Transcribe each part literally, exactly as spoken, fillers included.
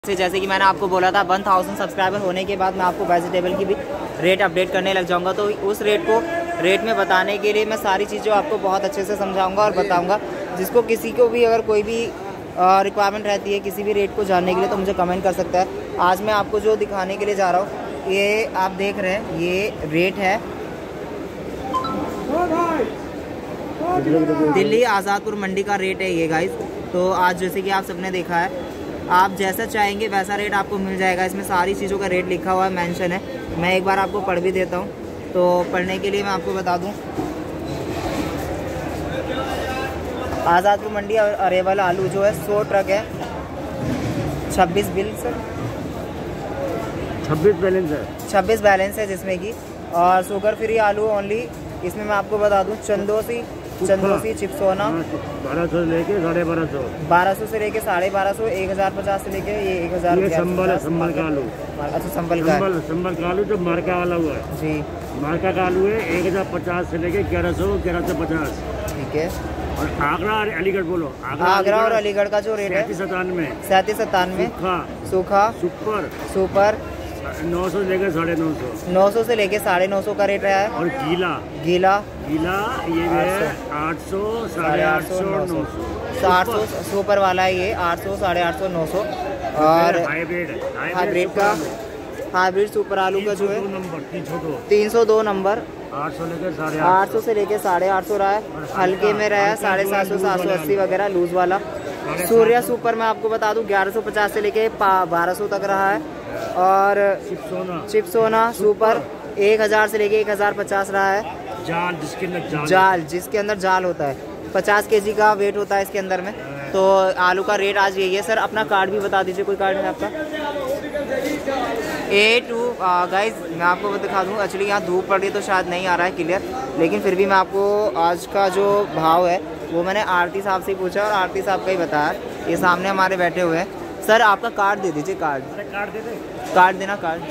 से जैसे कि मैंने आपको बोला था वन थाउजेंड सब्सक्राइबर होने के बाद मैं आपको वेजिटेबल की भी रेट अपडेट करने लग जाऊंगा। तो उस रेट को रेट में बताने के लिए मैं सारी चीज़ें आपको बहुत अच्छे से समझाऊंगा और बताऊंगा। जिसको किसी को भी अगर कोई भी रिक्वायरमेंट रहती है किसी भी रेट को जानने के लिए तो मुझे कमेंट कर सकता है। आज मैं आपको जो दिखाने के लिए जा रहा हूँ ये आप देख रहे हैं, ये रेट है दिल्ली आज़ादपुर मंडी का रेट है ये गाइस। तो आज जैसे कि आप सबने देखा है, आप जैसा चाहेंगे वैसा रेट आपको मिल जाएगा। इसमें सारी चीज़ों का रेट लिखा हुआ है, मेंशन है। मैं एक बार आपको पढ़ भी देता हूँ। तो पढ़ने के लिए मैं आपको बता दूँ, आज़ादपुर मंडी अरेवल आलू जो है सौ ट्रक है, छब्बीस बिल सर छब्बीस बैलेंस है छब्बीस बैलेंस है जिसमें कि, और शुगर फ्री आलू ओनली। इसमें मैं आपको बता दूँ चंदोसी चंदोसी चिप्सोना बारह सौ से लेके साढ़े बारह सौ बारह सौ से लेके साढ़े बारह सौ एक हज़ार पचास से लेके ये एक हज़ार संबल है, संबल का आलू। अच्छा संबल का संबल संबल का आलू जो मार्का वाला हुआ है जी, मार्का का आलू है एक हज़ार पचास से लेके ग्यारह सौ ग्यारह सौ पचास। ठीक है। और आगरा और अलीगढ़ बोलो, आगरा और अलीगढ़ का जो रेट है सैंतीस सतानवे सैंतीस सतानवे सूखा सूखा सुपर सुपर नौ सौ से लेके साढ़े नौ सौ नौ सौ से लेके साढ़े नौ सौ का रेट रहा है। और गीला गीला गीला ये है आठ सौ साढ़े आठ सौ नौ सौ आठ सौ सुपर वाला है ये आठ सौ साढ़े आठ सौ नौ सौ। और हाइब्रिड हाइब्रिड का हाइब्रिड सुपर आलू का जो है तीन सौ दो नंबर आठ सौ लेके साढ़े आठ सौ से लेके साढ़े आठ सौ रहा है। हल्के में रहा है साढ़े सात सौ सात सौ अस्सी वगैरह लूज वाला। सूर्या सुपर मैं आपको बता दूं ग्यारह सौ पचास से लेके बारह सौ तक रहा है। और चिप्सोना चिप्सोना सुपर एक हज़ार से लेके एक हज़ार पचास रहा है। जाल जिसके अंदर जाल, जाल जिसके अंदर जाल होता है, पचास केजी का वेट होता है इसके अंदर में। तो आलू का रेट आज यही है। सर अपना कार्ड भी बता दीजिए, कोई कार्ड है आपका? ए टू गाइज मैं आपको दिखा दूँ, एक्चुअली यहाँ धूप पड़ रही है तो शायद नहीं आ रहा है क्लियर, लेकिन फिर भी मैं आपको आज का जो भाव है वो मैंने आरती साहब से पूछा और आरती साहब का ही बताया। ये सामने हमारे बैठे हुए हैं। सर आपका कार्ड दे दीजिए, कार्ड कार्ड दे दे कार्ड देना कार्ड।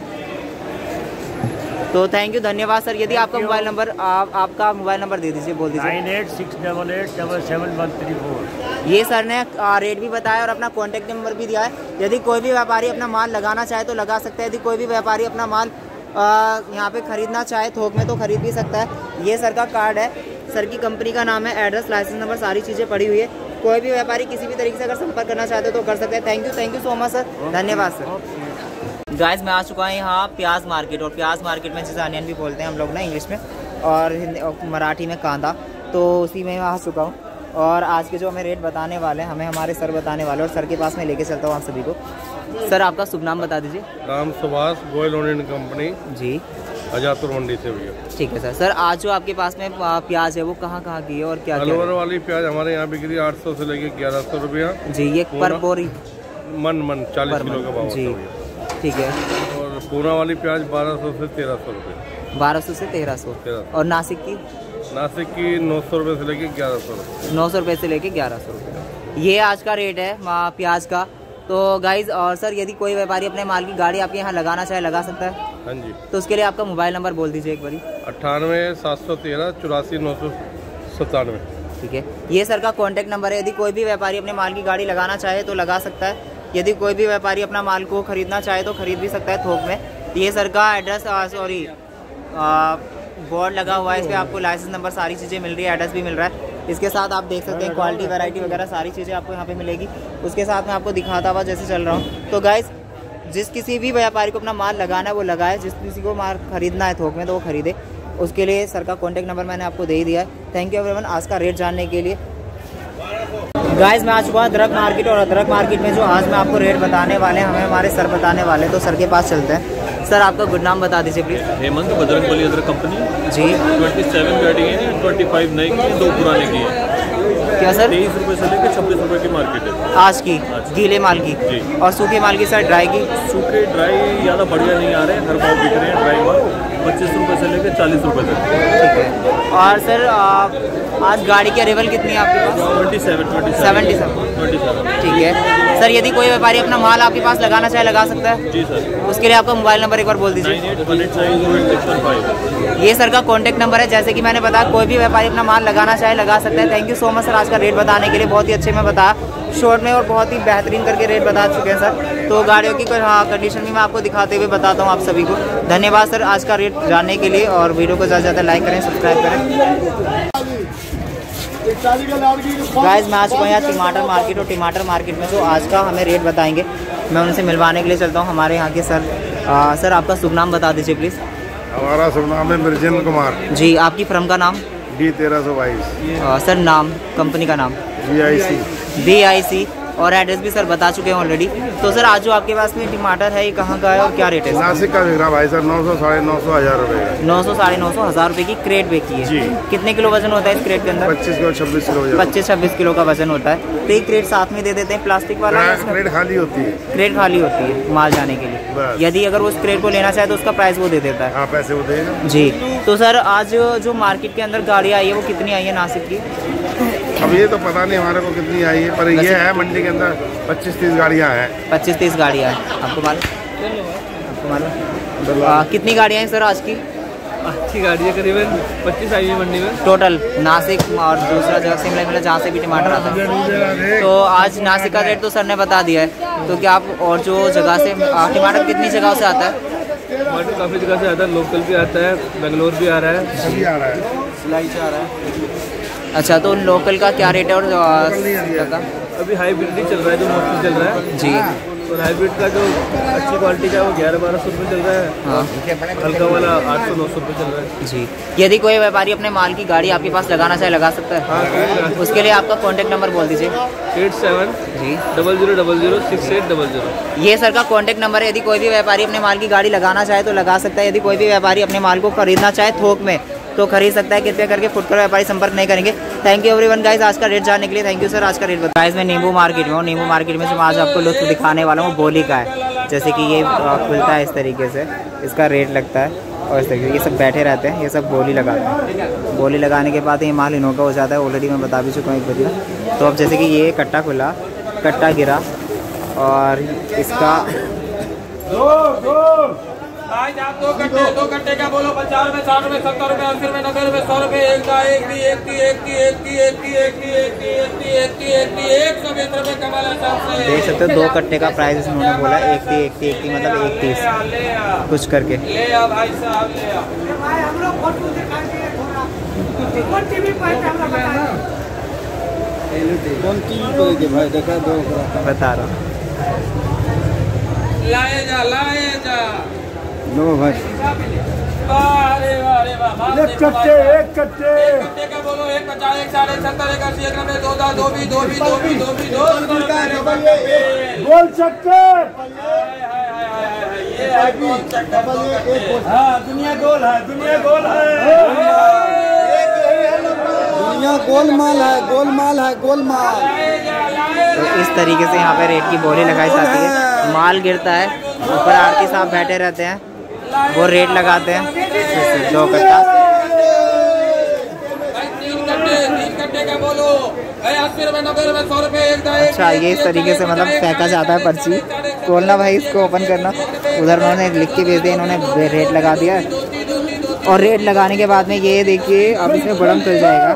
तो थैंक यू, धन्यवाद सर। यदि आपका मोबाइल नंबर आप आपका मोबाइल नंबर दे दीजिए, बोल दीजिए। Nine eight six double eight double seven one three four. ये सर ने रेट भी बताया और अपना कॉन्टैक्ट नंबर भी दिया है। यदि कोई भी व्यापारी अपना माल लगाना चाहे तो लगा सकता है। यदि कोई भी व्यापारी अपना माल यहाँ पे खरीदना चाहे थोक में तो खरीद भी सकता है। ये सर का कार्ड है, सर की कंपनी का नाम है, एड्रेस, लाइसेंस नंबर, सारी चीज़ें पड़ी हुई है। कोई भी व्यापारी किसी भी तरीके से अगर संपर्क करना चाहते हो तो कर सकते हैं। Thank you thank you so much sir, धन्यवाद सर। गाइस मैं आ चुका हूँ यहाँ प्याज मार्केट, और प्याज मार्केट में जिसे अनियन भी बोलते हैं हम लोग ना इंग्लिश में, और हिंदी और मराठी में कांदा, तो उसी में आ चुका हूँ। और आज के जो हमें रेट बताने वाले हैं हमें हमारे सर बताने वाले, और सर के पास मैं लेके चलता हूँ आप सभी को। सर आपका शुभ नाम बता दीजिए। राम सुभाष गोयल ओनियन कंपनी जी, आज़ादपुर मंडी से भैया। ठीक है सर। सर आज जो आपके पास में प्याज है वो कहाँ कहाँ की है और क्या क्या अलवर वाली प्याज हमारे यहाँ बिक रही है आठ सौ से लेके ग्यारह सौ रुपया जी। ये पर बोरी मन मन चालीस किलो का भाव जी, ठीक है। और पूना वाली प्याज बारह सौ से तेरह सौ रुपये बारह सौ से तेरह सौ। और नासिक की? नासिक की नौ सौ रुपये से लेके ग्यारह सौ रुपये नौ सौ रुपये से लेके ग्यारह सौ रुपये। ये आज का रेट है प्याज का। तो गाइज और सर यदि कोई व्यापारी अपने माल की गाड़ी आपके यहाँ लगाना चाहे लगा सकता है? हाँ जी। तो उसके लिए आपका मोबाइल नंबर बोल दीजिए एक बारी। अट्ठानवे सात सौ तेरह चौरासी नौ सौ सत्तानवे। ठीक है, ये सर का कॉन्टैक्ट नंबर है। यदि कोई भी व्यापारी अपने माल की गाड़ी लगाना चाहे तो लगा सकता है। यदि कोई भी व्यापारी अपना माल को खरीदना चाहे तो खरीद भी सकता है थोक में। ये सर का एड्रेस सॉरी बोर्ड लगा हुआ है, इस पर आपको लाइसेंस नंबर सारी चीज़ें मिल रही है, एड्रेस भी मिल रहा है। इसके साथ आप देख सकते हैं क्वालिटी वैरायटी वगैरह सारी चीज़ें आपको यहाँ पे मिलेगी। उसके साथ मैं आपको दिखाता हुआ जैसे चल रहा हूँ। तो गाइस जिस किसी भी व्यापारी को अपना माल लगाना है वो लगाए, जिस किसी को माल खरीदना है थोक में तो वो खरीदे। उसके लिए सर का कॉन्टैक्ट नंबर मैंने आपको दे ही दिया है। थैंक यू एवरीवन आज का रेट जानने के लिए। गाइस मैं आ चुका हूँ अदरक मार्केट, और अदरक मार्केट में जो आज मैं आपको रेट बताने वाले हैं हमें हमारे सर बताने वाले हैं। तो सर के पास चलते हैं। सर आपका गुड नाम बता दीजिए प्लीज। हेमंत बजरंगबली अदरक कंपनी जी। सत्ताईस गाड़ी है, पच्चीस नई की है, दो पुराने की है। क्या सर? तेईस रुपये से लेकर छब्बीस रुपये की मार्केट है आज की गीले माल की जी। और सूखे माल की सर ड्राई की? सूखे ड्राई ज़्यादा बढ़िया नहीं आ रहे हैं, हर भाव बिक रहे हैं ड्राई माल पच्चीस रुपये से लेकर चालीस रुपये तक। ठीक है। और सर आज गाड़ी की अरेवल कितनी है आपके पास? Twenty seven twenty seventy seven twenty seven ठीक है। सर यदि कोई व्यापारी अपना माल आपके पास लगाना चाहे लगा सकता है? जी सर। उसके लिए आपका मोबाइल नंबर एक बार बोल दीजिए। Nine eight one eight nine zero eight six one five. ये सर का कॉन्टैक्ट नंबर है। जैसे कि मैंने बताया कोई भी व्यापारी अपना माल लगाना चाहे लगा सकता है। Thank you so much sir आज का रेट बताने के लिए। बहुत ही अच्छे में बताया शॉर्ट में और बहुत ही बेहतरीन करके रेट बता चुके हैं सर। तो गाड़ियों की हाँ कंडीशन भी मैं आपको दिखाते हुए बताता हूँ आप सभी को। धन्यवाद सर आज का रेट जानने के लिए, और वीडियो को ज़्यादा से ज़्यादा लाइक करें, सब्सक्राइब करें। गाइस मैं आ चुका हूँ यहाँ टमाटर मार्केट, और टमाटर मार्केट में जो आज का हमें रेट बताएंगे मैं उनसे मिलवाने के लिए चलता हूँ। हमारे यहाँ के सर आ, सर आपका शुभ नाम बता दीजिए प्लीज़। हमारा शुभ नाम है ब्रजेंद्र कुमार जी। आपकी फर्म का नाम? डी तेरह सौ बाईस। सर नाम कंपनी का नाम? B I C. B I C. और एड्रेस भी सर बता चुके हैं ऑलरेडी। तो सर आज जो आपके पास में टमाटर है ये कहाँ का है और क्या रेट है? नासिक का दिख रहा भाई सर, नौ सौ साढ़े नौ सौ हज़ार रुपये। नौ सौ साढ़े नौ सौ हज़ार रुपये की क्रेट बेची है जी। कितने किलो वजन होता है इस क्रेट के अंदर? पच्चीस किलो छब्बीस किलो पच्चीस छब्बीस किलो का वजन होता है। तो एक क्रेट साथ में दे देते हैं प्लास्टिक वाला? क्रेट खाली होती है। क्रेट खाली होती है माल जाने के लिए। यदि अगर वो उस क्रेट को लेना चाहे तो उसका प्राइस वो दे देता है? हाँ पैसे वो देगा जी। तो सर आज जो मार्केट के अंदर गाड़ी आई है वो कितनी आई है नासिक की? अब ये तो पता नहीं हमारे को कितनी आई है, पर ये है मंडी के अंदर पच्चीस तीस गाड़ियाँ हैं। पच्चीस तीस गाड़ियाँ हैं। आपको मालूम? आपको मालूम कितनी गाड़ियाँ हैं सर आज की? अच्छी गाड़ी है, करीबन पच्चीस आई है मंडी में टोटल नासिक और दूसरा जगह शिमला मिला जहाँ से भी टमाटर आता है। तो आज नासिक का रेट तो सर ने बता दिया है, तो क्या आप और जो जगह से टमाटर कितनी जगह से आता है? टमाटर काफ़ी जगह से आता है, लोकल भी आता है, बेंगलोर भी आ रहा है, सभी आ रहा है, सिलाई से आ रहा है। अच्छा तो लोकल का क्या रेट है? और अभी हाईब्रिड ही चल रहा है जो मोस्टली चल रहा है जी। और हाईब्रिड का जो अच्छी क्वालिटी का है वो ग्यारह बारह सौ रुपये चल रहा है। हाँ। हल्का वाला आठ सौ नौ सौ रुपये चल रहा है जी। यदि कोई व्यापारी अपने माल की गाड़ी आपके पास लगाना चाहे लगा सकता है? हाँ। उसके लिए आपका कॉन्टैक्ट नंबर बोल दीजिए। एट सेवन जी double zero double zero six eight double zero ये सर का कॉन्टैक्ट नंबर है। यदि कोई भी व्यापारी अपने माल की गाड़ी लगाना चाहे तो लगा सकता है। यदि कोई भी व्यापारी अपने माल को खरीदना चाहे थोक में तो खरीद सकता है। कृपया करके फुटकर व्यापारी संपर्क नहीं करेंगे। थैंक यू एवरीवन गाइस आज का रेट जानने के लिए। थैंक यू सर आज का रेट बता। गाइस मैं नींबू मार्केट में हूँ। नींबू मार्केट में जो आज आपको लुत्फ दिखाने वाला हूँ बोली का है। जैसे कि ये खुलता है इस तरीके से, इसका रेट लगता है और इस तरीके से ये सब बैठे रहते हैं, ये सब बोली लगाते हैं। बोली लगाने के बाद ये माल इनों का हो जाता है। ऑलरेडी मैं बता भी चुका हूँ एक बजे। तो अब जैसे कि ये कट्टा खुला, कट्टा गिरा और इसका आज आप दो कट्टे दो कट्टे का बोलो पचास रुपए साठ रुपए सत्तर रुपए अस्सी रुपए नब्बे रुपए सौ रुपए एक का एक दी एक दी एक दी एक दी एक दी एक दी एक दी एक दी एक दी एक दी एक सौ बीस रुपए कमाल है। देख सकते हो दो कट्टे का प्राइस इन्होंने बोला एक थी एक थी एक थी मतलब एक तीस कुछ करके। ले आ भाई साहब ले आ। बता रहा हूँ लाए जा लाए जा लो भाई अरे अरे एक कट्टे एक कट्टे एक कट्टे का बोलो एक पचास एक साढ़े सत्तर एक अस्सी एक नब्बे दो दो दो भी दो भी दो भी दो भी दो गोल चक्के हाँ दुनिया गोल है दुनिया गोल है दुनिया गोलमाल है गोलमाल है गोलमाल। तो इस तरीके से यहाँ पे रेट की बोली लगाई जाती है। माल गिरता है, ऊपर आरती साहब बैठे रहते हैं, वो रेट लगाते हैं दो कट्टा। अच्छा ये इस तरीके से मतलब फेंका जाता है पर्ची। खोलना भाई इसको ओपन करना। उधर उन्होंने लिख के भेज दिया, इन्होंने रेट लगा दिया है। और रेट लगाने के बाद में ये देखिए अब इसमें बड़म चल जाएगा।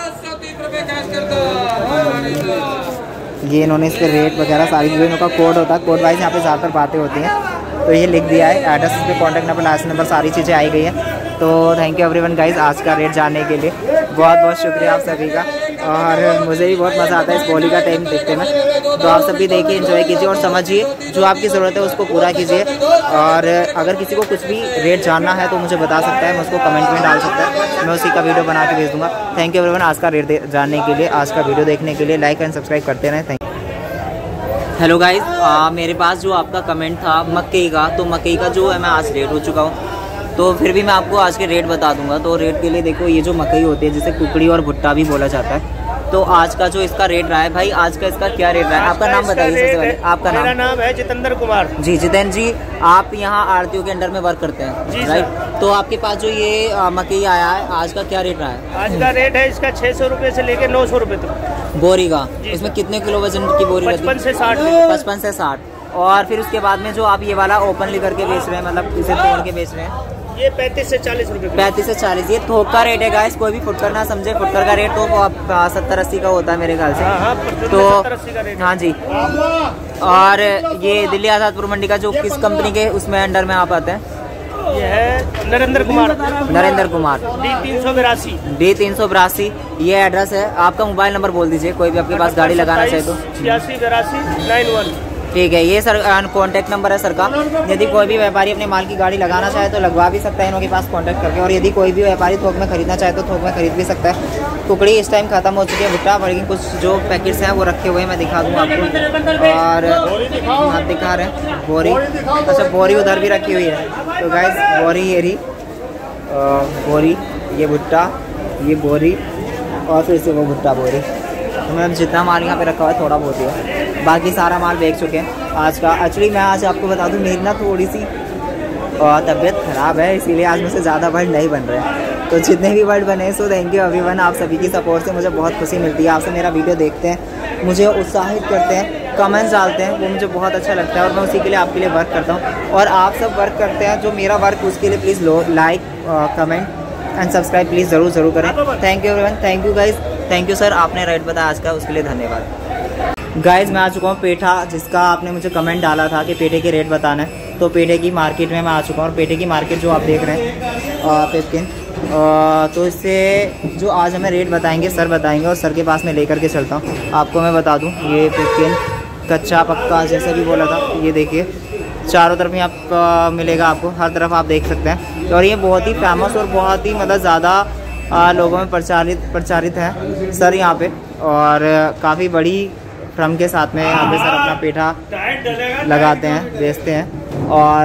ये इन्होंने इस पर रेट वगैरह सारी चीज़ें, इनका कोड होता है, कोड वाइज यहाँ पे ज़्यादातर बातें होती हैं। तो ये लिख दिया है, एड्रेस पे कॉन्टैक्ट नंबर लास्ट नंबर सारी चीज़ें आई गई हैं। तो थैंक यू एवरीवन गाइस आज का रेट जानने के लिए बहुत बहुत शुक्रिया आप सभी का। और मुझे भी बहुत मज़ा आता है इस बोली का टाइम देखते में। तो आप सभी देखिए, एंजॉय कीजिए और समझिए, जो आपकी ज़रूरत है उसको पूरा कीजिए। और अगर किसी को कुछ भी रेट जानना है तो मुझे बता सकता है, मैं उसको कमेंट में डाल सकता है, मैं उसी का वीडियो बना के भेज दूँगा। थैंक यू एवरीवन आज का रेट जानने के लिए, आज का वीडियो देखने के लिए। लाइक एंड सब्सक्राइब करते रहें। Thank you. हेलो गाइस, मेरे पास जो आपका कमेंट था मकई का, तो मकई का जो है मैं आज रेट हो चुका हूँ, तो फिर भी मैं आपको आज के रेट बता दूंगा। तो रेट के लिए देखो, ये जो मकई होती है जिसे कुकड़ी और भुट्टा भी बोला जाता है, तो आज का जो इसका रेट रहा है भाई, आज का इसका क्या रेट रहा है? आपका नाम बताइए सबसे पहले। आपका नाम? मेरा नाम है जितेंद्र कुमार जी। जितेंद्र जी, आप यहाँ आरतीयों के अंडर में वर्क करते हैं राइट? तो आपके पास जो ये आ, मकई आया है, आज का क्या रेट रहा है? आज का रेट है इसका छह सौ रुपए से लेकर नौ सौ रुपए तक बोरी का। इसमें कितने किलो वजन की बोरी? पचपन से साठ पचपन से साठ। और फिर उसके बाद में जो आप ये वाला ओपनली करके बेच रहे हैं, मतलब इसे तोड़ के बेच रहे हैं, ये पैंतीस से चालीस रुपए। पैंतीस से चालीस, ये थोक का रेट है गाइस, कोई भी फुटकर ना समझे। फुटकर का रेट तो सत्तर अस्सी का होता है मेरे ख्याल से। हाँ, हाँ, तो हाँ जी। और ये दिल्ली आजादपुर मंडी का जो किस कंपनी के उसमें अंडर में आप आते हैं? ये है नरेंद्र कुमार। नरेंद्र कुमार डी तीन सौ बिरासी। डी तीन सौ बिरासी ये एड्रेस है। आपका मोबाइल नंबर बोल दीजिए, कोई भी आपके पास गाड़ी लगाना चाहे तो। छियासी बिरासी नाइन वन। ठीक है, ये सर कॉन्टैक्ट नंबर है सर का। यदि कोई भी व्यापारी अपने माल की गाड़ी लगाना चाहे तो लगवा भी सकता है इनके पास कांटेक्ट करके। और यदि कोई भी व्यापारी थोक में खरीदना चाहे तो थोक में खरीद भी सकता है। टुकड़ी इस टाइम खत्म हो चुकी है भुट्टा, लेकिन कुछ जो पैकेट्स हैं वो रखे हुए हैं, मैं दिखा दूँगा आपको। और आप दिखा रहे हैं बोरी, अच्छा बोरी उधर भी रखी हुई है। तो गाइस बोरी ये रही, बोरी ये भुट्टा, ये बोरी और फिर से वो भुट्टा बोरी। तो मैं जितना माल यहाँ पे रखा हुआ है थोड़ा बहुत ही है, बाकी सारा माल बेच चुके हैं आज का। एक्चुअली मैं आज आपको बता दूँ मेरी ना थोड़ी सी तबीयत ख़राब है, इसीलिए आज मुझसे ज़्यादा वर्ड नहीं बन रहे हैं। तो जितने भी वर्ड बने सो थैंक यू एवरीवन, आप सभी की सपोर्ट से मुझे बहुत खुशी मिलती है। आपसे मेरा वीडियो देखते हैं, मुझे उत्साहित करते हैं, कमेंट्स डालते हैं, वो मुझे बहुत अच्छा लगता है और मैं उसी के लिए आपके लिए वर्क करता हूँ। और आप सब वर्क करते हैं जो मेरा वर्क, उसके लिए प्लीज़ लो like comment and subscribe please ज़रूर ज़रूर करें। Thank you everyone, thank you guys, thank you sir, आपने रेट बताया आज का, उसके लिए धन्यवाद। गाइज़ मैं आ चुका हूँ पेठा, जिसका आपने मुझे कमेंट डाला था कि पेठे के रेट बताना है, तो पेठे की मार्केट में मैं आ चुका हूँ। और पेठे की मार्केट जो आप देख रहे हैं पेपकिन, तो इससे जो आज हमें रेट बताएंगे सर बताएंगे, और सर के पास में लेकर के चलता हूँ। आपको मैं बता दूँ ये पेपकिन कच्चा पक्का जैसे भी बोला था, ये देखिए चारों तरफ यहाँ मिलेगा आपको, हर तरफ आप देख सकते हैं। और ये बहुत ही फेमस और बहुत ही मतलब ज़्यादा लोगों में प्रचारित प्रचारित है सर यहाँ पे। और काफ़ी बड़ी फ्रम के साथ में यहाँ पे सर अपना पेठा लगाते हैं, बेचते हैं। और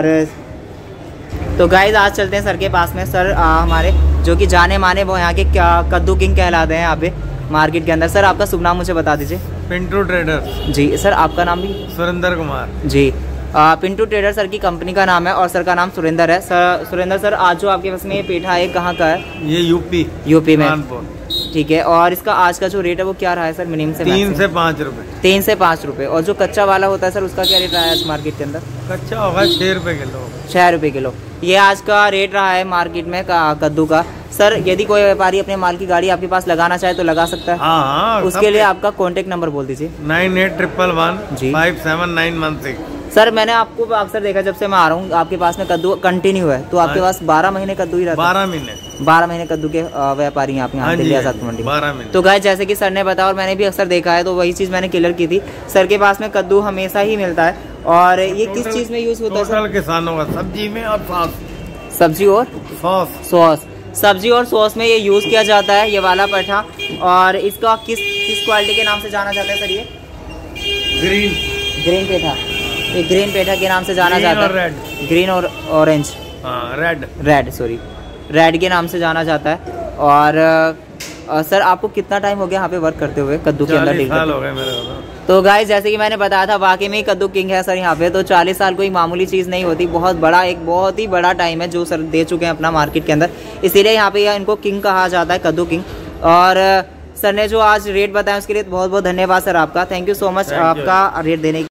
तो गाइज आज चलते हैं सर के पास में। सर आ, हमारे जो कि जाने माने वो यहाँ के क्या कद्दू किंग कहलाते हैं यहाँ पे मार्केट के अंदर। सर आपका शुभ नाम मुझे बता दीजिए। पिंटू ट्रेडर जी सर, आपका नाम भी? सुरेंद्र कुमार जी। आ, पिंटू ट्रेडर सर की कंपनी का नाम है और सर का नाम सुरेंद्र है। सर सुरेंद्र सर, आज जो आपके पास में ये पेठा है कहाँ का है? ये यूपी यूपी में। ठीक है, और इसका आज का जो रेट है वो क्या रहा है सर मिनिमम से? तीन से पाँच रुपए। तीन से पाँच रुपए। और जो कच्चा वाला होता है सर उसका क्या रेट रहा है आज मार्केट के अंदर? कच्चा होगा छः रुपए किलो। छः रुपये किलो ये आज का रेट रहा है मार्केट में का कद्दू का। सर यदि कोई व्यापारी अपने माल की गाड़ी आपके पास लगाना चाहे तो लगा सकता है? हाँ हाँ, उसके लिए आपका कॉन्टेक्ट नंबर बोल दीजिए। नाइन एट ट्रिपल वन जी five seven nine one six. Sir मैंने आपको अक्सर देखा जब से मैं आ रहा हूँ आपके पास में कद्दू कंटिन्यू है, तो आपके पास बारह महीने कद्दू ही रहता है? बारह महीने बारह महीने कद्दू के व्यापारी हैं आप यहाँ दिल्ली आजादपुर मंडी में। तो गाइस जैसे कि सर ने बताया और मैंने भी अक्सर देखा है, तो वही चीज़ मैंने क्लियर की थी। सर के पास में कद्दू हमेशा ही मिलता है। और ये किस चीज़ में यूज़ होता है सर? किसानों का सब्जी में और सॉस। सब्जी और सॉस सॉस सब्जी और सॉस में ये यूज़ किया जाता है ये वाला पेठा। और इसका किस किस क्वालिटी के नाम से जाना जाता है सर? ये ग्रीन ग्रीन पेठा, ये ग्रीन पेठा के नाम से जाना जाता है। रेड, ग्रीन और orange, red red sorry red के नाम से जाना जाता है। और आ, सर आपको कितना टाइम हो गया यहाँ पे वर्क करते हुए कद्दू के अंदर? चालीस साल हो गए मेरे को। तो गाइस जैसे कि मैंने बताया था वाकई में कद्दू किंग है सर यहाँ पे। तो चालीस साल कोई मामूली चीज़ नहीं होती, बहुत बड़ा एक बहुत ही बड़ा टाइम है जो सर दे चुके हैं अपना मार्केट के अंदर, इसीलिए यहाँ पे इनको किंग कहा जाता है, कद्दू किंग। और सर ने जो आज रेट बताया उसके लिए बहुत बहुत धन्यवाद सर आपका। थैंक यू सो मच आपका रेट देने